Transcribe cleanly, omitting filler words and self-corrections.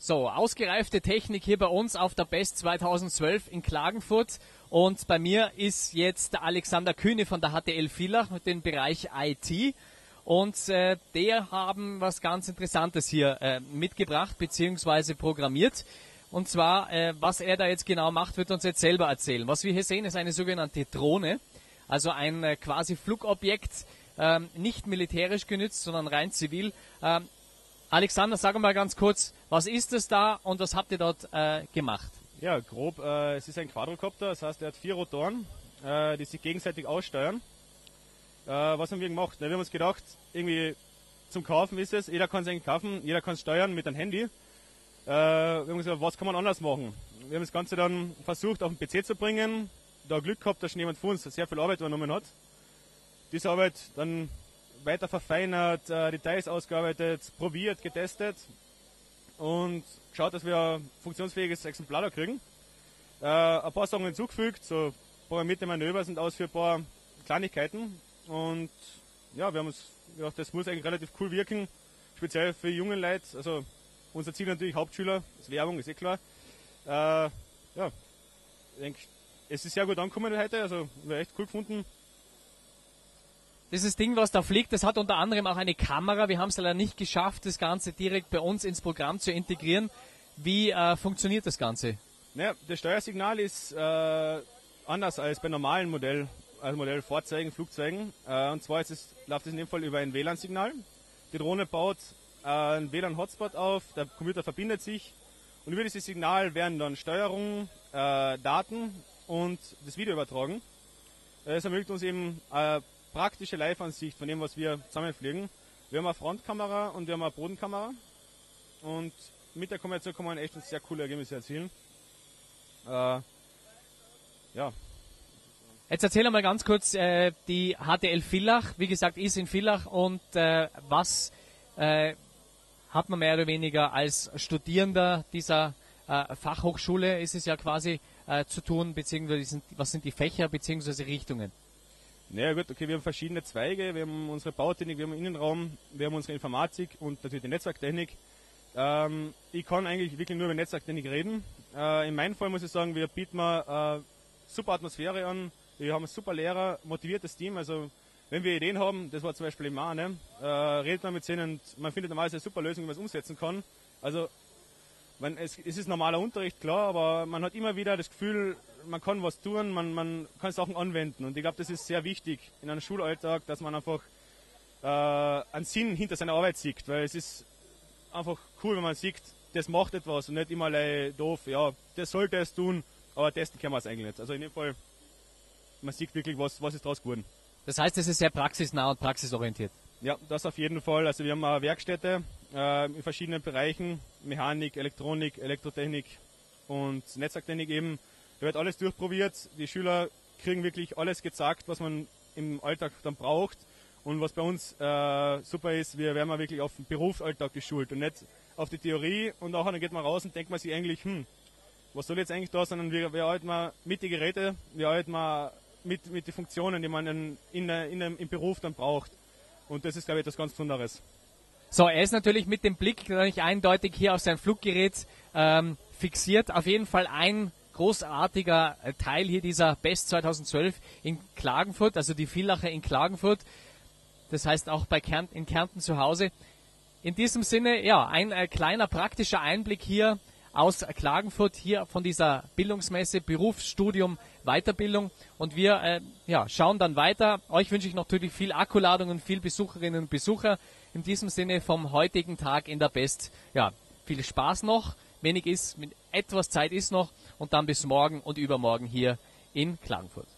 So, ausgereifte Technik hier bei uns auf der Best 2012 in Klagenfurt. Und bei mir ist jetzt der Alexander Kühne von der HTL Villach mit dem Bereich IT. Und der haben was ganz Interessantes hier mitgebracht bzw. programmiert. Und zwar, was er da jetzt genau macht, wird uns jetzt selber erzählen. Was wir hier sehen, ist eine sogenannte Drohne, also ein quasi Flugobjekt, nicht militärisch genützt, sondern rein zivil. Alexander, sag mal ganz kurz, was ist es da und was habt ihr dort gemacht? Ja, grob, es ist ein Quadrocopter, das heißt, er hat 4 Rotoren, die sich gegenseitig aussteuern. Was haben wir gemacht? Wir haben uns gedacht, irgendwie zum Kaufen ist es, jeder kann es eigentlich kaufen, jeder kann es steuern mit einem Handy. Wir haben gesagt, was kann man anders machen? Wir haben das Ganze dann versucht auf den PC zu bringen, da Glück gehabt, dass schon jemand von uns sehr viel Arbeit übernommen hat. Diese Arbeit dann weiter verfeinert, Details ausgearbeitet, probiert, getestet und geschaut, dass wir ein funktionsfähiges Exemplar da kriegen. Ein paar Sachen hinzugefügt, so programmierte Manöver sind ausführbar, Kleinigkeiten. Und ja, wir haben uns gedacht, das muss eigentlich relativ cool wirken, speziell für junge Leute. Also unser Ziel natürlich Hauptschüler, das ist Werbung, ist eh klar. Ja, ich denke, es ist sehr gut angekommen heute, also wir haben echt cool gefunden. Dieses Ding, was da fliegt, das hat unter anderem auch eine Kamera. Wir haben es leider nicht geschafft, das Ganze direkt bei uns ins Programm zu integrieren. Wie funktioniert das Ganze? Naja, das Steuersignal ist anders als bei normalen Modellfahrzeugen, Flugzeugen. Und zwar läuft es in dem Fall über ein WLAN-Signal. Die Drohne baut einen WLAN-Hotspot auf, der Computer verbindet sich und über dieses Signal werden dann Steuerung, Daten und das Video übertragen. Es ermöglicht uns eben eine praktische Live-Ansicht von dem, was wir zusammenfliegen. Wir haben eine Frontkamera und wir haben eine Bodenkamera und mit der Kombination kann man echt sehr coole Ergebnisse erzielen. Ja. Jetzt erzähl mal ganz kurz, die HTL Villach, wie gesagt, ist in Villach und was hat man mehr oder weniger als Studierender dieser Fachhochschule, ist es ja quasi zu tun, beziehungsweise was sind die Fächer beziehungsweise Richtungen? Naja gut, okay, wir haben verschiedene Zweige, wir haben unsere Bautechnik, wir haben Innenraum, wir haben unsere Informatik und natürlich die Netzwerktechnik. Ich kann eigentlich wirklich nur über Netzwerktechnik reden. In meinem Fall muss ich sagen, wir bieten mal super Atmosphäre an, wir haben einen super Lehrer, motiviertes Team, also wenn wir Ideen haben, das war zum Beispiel im Mahne, redet man mit denen und man findet normalerweise eine super Lösung, wie man es umsetzen kann. Also es ist normaler Unterricht, klar, aber man hat immer wieder das Gefühl, man kann was tun, man kann Sachen anwenden. Und ich glaube, das ist sehr wichtig in einem Schulalltag, dass man einfach einen Sinn hinter seiner Arbeit sieht. Weil es ist einfach cool, wenn man sieht, das macht etwas und nicht immer doof, ja, das sollte es tun, aber testen kann man es eigentlich nicht. Also in dem Fall, man sieht wirklich, was ist draus geworden. Das heißt, es ist sehr praxisnah und praxisorientiert. Ja, das auf jeden Fall. Also wir haben Werkstätte in verschiedenen Bereichen, Mechanik, Elektronik, Elektrotechnik und Netzwerktechnik eben. Da wird alles durchprobiert. Die Schüler kriegen wirklich alles gezeigt, was man im Alltag dann braucht. Und was bei uns super ist, wir werden wirklich auf den Berufsalltag geschult und nicht auf die Theorie. Und nachher dann geht man raus und denkt man sich eigentlich, was soll jetzt eigentlich da, sondern wir arbeiten mal mit den Geräten, wir arbeiten mal mit den Funktionen, die man im Beruf dann braucht. Und das ist, glaube ich, etwas ganz Besonderes. So, er ist natürlich mit dem Blick nicht eindeutig hier auf sein Fluggerät fixiert. Auf jeden Fall ein großartiger Teil hier dieser Best 2012 in Klagenfurt, also die Villacher in Klagenfurt. Das heißt auch in Kärnten zu Hause. In diesem Sinne, ja, ein kleiner praktischer Einblick hier aus Klagenfurt, hier von dieser Bildungsmesse, Berufsstudium, Weiterbildung. Und wir schauen dann weiter. Euch wünsche ich natürlich viel Akkuladung und viel Besucherinnen und Besucher. In diesem Sinne vom heutigen Tag in der Best. Ja, viel Spaß noch. Wenig ist, mit etwas Zeit ist noch. Und dann bis morgen und übermorgen hier in Klagenfurt.